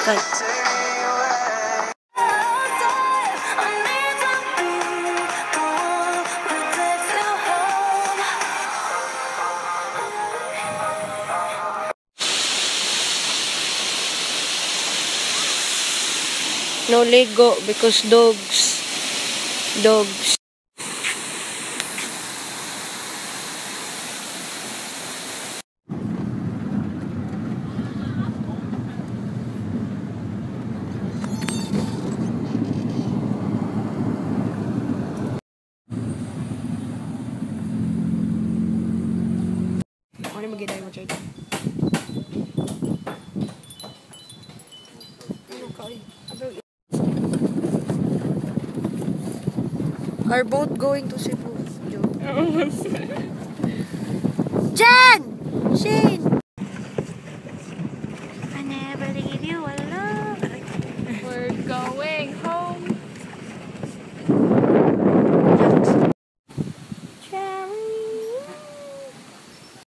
kite. No Lego because dogs. Ano mag-iday mo, Chad? Are both going to Cebu? Jen! Shane!